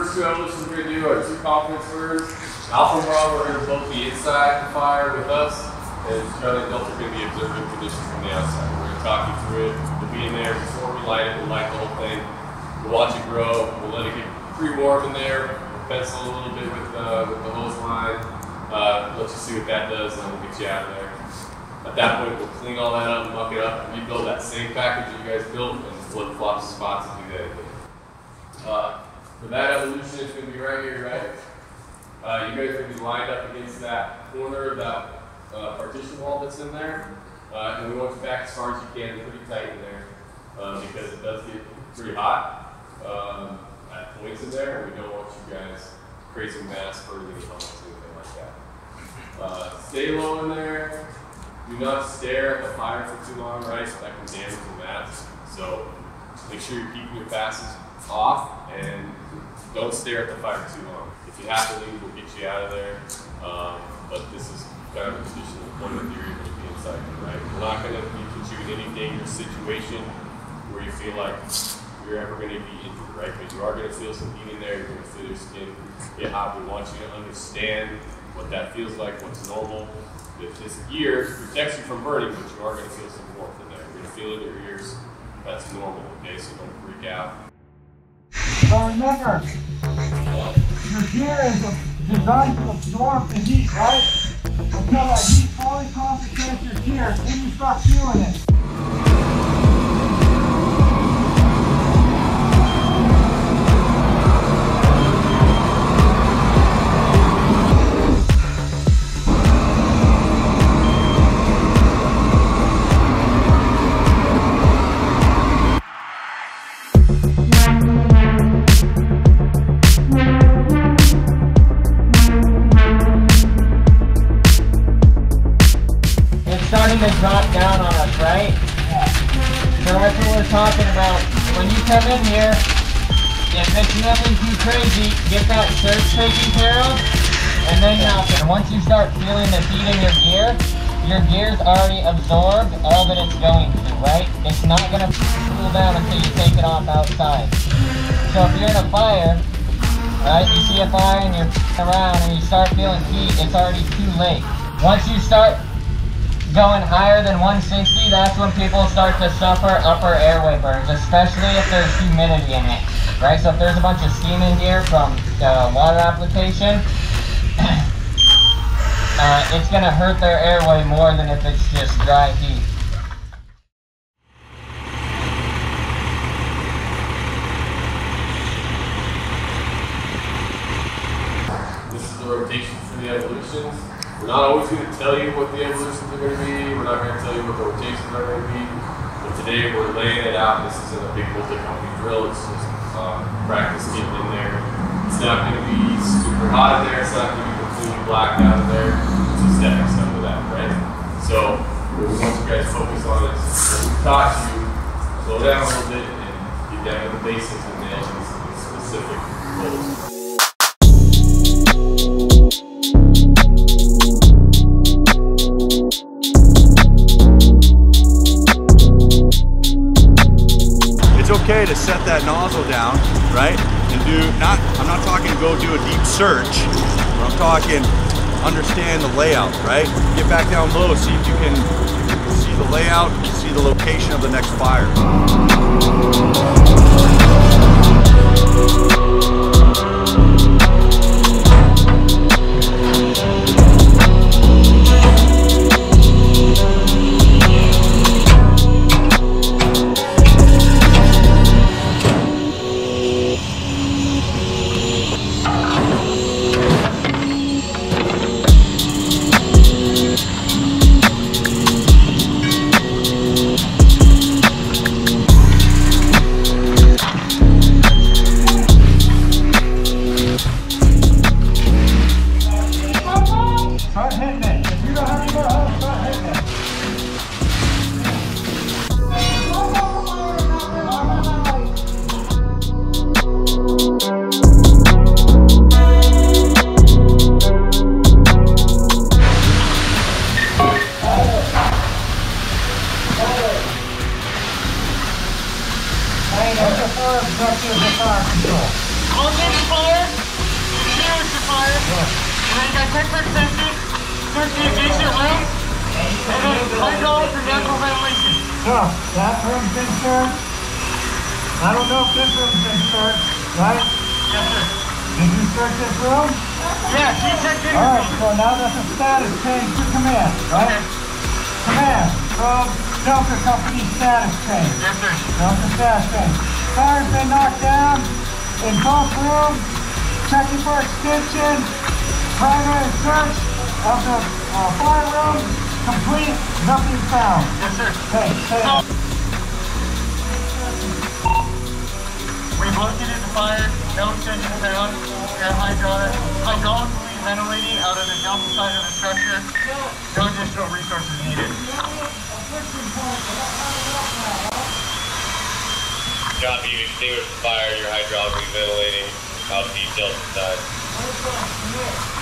first two evolutions we're going to do are two confidence words. Alpha and Bravo are going to both be inside the fire with us, and Charlie and Delta are going to be observing conditions from the outside. We're going to talk you through it. We'll be in there before we light it. We'll light the whole thing. We'll watch it grow. We'll let it get pretty warm in there. We'll pencil a little bit with the hose line. Let you see what that does, and then we'll get you out of there. At that point, we'll clean all that up, muck it up, and rebuild that same package that you guys built, and flip-flop spots and do that again. For that evolution, it's going to be right here, right? You guys are going to be lined up against that corner of that partition wall that's in there. And we want you back as far as you can, pretty tight in there, because it does get pretty hot at points in there, and we don't want you guys crazy mass burning the helmets or anything like that. Stay low in there. Do not stare at the fire for too long, right? So that can damage the mats. So make sure you're keeping your passes off and don't stare at the fire too long. If you have to leave, we'll get you out of there. But this is kind of a condition of employment that you're able to be inside, right? We're not going to put you in any dangerous situation where you feel like you're ever going to be injured, right? But you are going to feel some heat in there. You're going to feel your skin get hot. We want you to understand what that feels like, what's normal. If this gear protects you from burning, but you are going to feel some warmth in there. You're going to feel it in your ears. That's normal, okay? So don't freak out. But remember, your gear is designed to absorb the heat, right? Until that heat fully concentrates your gear, then you start feeling it. Starting to drop down on us, right? Yeah. So that's what we're talking about. When you come in here, if it's nothing too crazy, get that surge taken care of, and then and once you start feeling the heat in your gear's already absorbed all that it's going to, right? It's not going to cool down until you take it off outside. So if you're in a fire, right, you see a fire and you're around and you start feeling heat, it's already too late. Once you start going higher than 160, that's when people start to suffer upper airway burns, especially if there's humidity in it, right? So if there's a bunch of steam in here from water application, it's going to hurt their airway more than if it's just dry heat. This is the rotation for the evolutions. We're not always going to tell you what the evolutions are going to be. We're not going to tell you what the rotations are going to be. But today we're laying it out. This isn't a big multi-company drill. It's just practice getting in there. It's not going to be super hot in there. It's not going to be completely black out in there. It's a stepping stone to that, right? So what we want you guys to focus on is what we taught you. Slow down a little bit and get down to the basics and nail these specific goals. It's okay to set that nozzle down, right? And I'm not talking to go do a deep search, but I'm talking understand the layout, right? Get back down low, see if you can see the layout, see the location of the next fire. quick safety, search the adjacent room, and then hydraulic for natural ventilation. So, that room's been searched. I don't know if this room's been searched, right? Yes, sir. Did you search this room? Yeah, she checked in. Alright, so now that's a status change to command, right? Okay. Command from Delta Company status change. Yes, sir. Delta status change. Fire's been knocked down in both rooms. Checking for extension. Primary search of the fire room complete. Nothing found. Yes, sir. Okay, stay up. We've located the fire. No extension found. Air hydraulically ventilating out of the Delta side of the structure. No additional resources needed. Copy, you extinguished the fire, you're hydraulically ventilating out the Delta side.